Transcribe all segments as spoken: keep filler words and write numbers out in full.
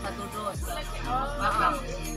satu dus. Mahal.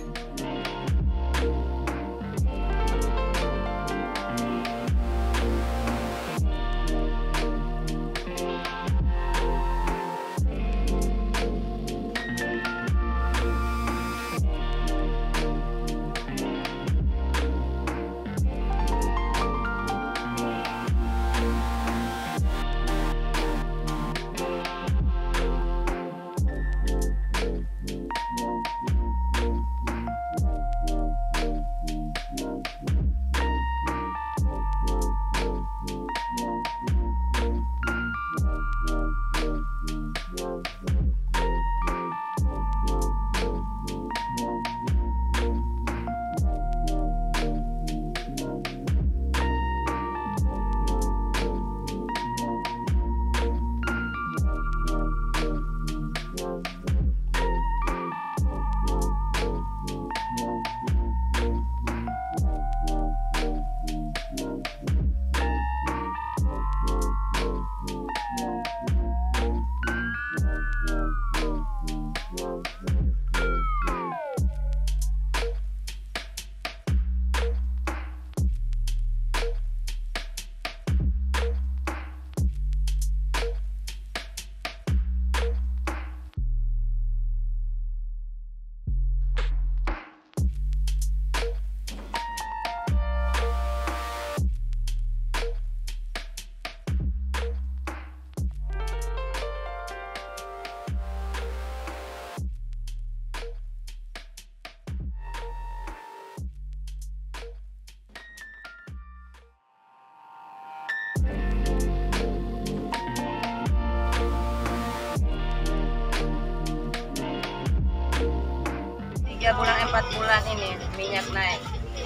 Tiga bulan empat bulan ini minyak naik.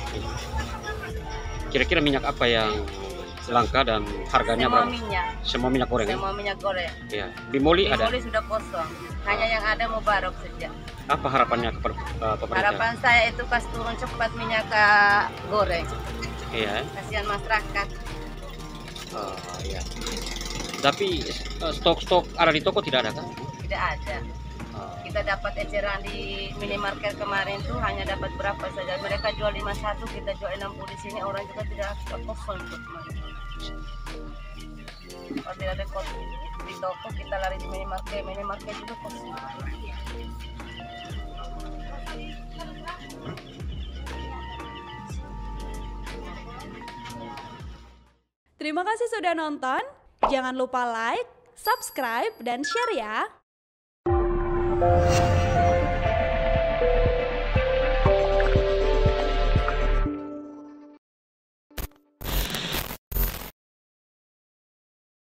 Kira-kira minyak apa yang langka dan harganya Semua berapa? minyak. Semua minyak goreng. Semua minyak goreng. Ya. Bimoli ada. Bimoli sudah kosong. Hanya yang ada Mubarak saja. Apa harapannya kepada uh, pemerintah? Harapan saya itu pas turun cepat minyak uh, goreng. Iya. Kasihan masyarakat. Oh, iya. Tapi uh, stok-stok ada di toko tidak ada kan? Tidak ada. Oh. Kita dapat eceran di minimarket kemarin tuh hanya dapat berapa saja. Mereka jual lima puluh satu, kita jual enam puluh di sini. Orang juga tidak kosong tuh kemarin. Kalau tidak ada kos di toko, kita lari di minimarket. Minimarket juga kosong. Terima kasih sudah nonton. Jangan lupa like, subscribe, dan share ya.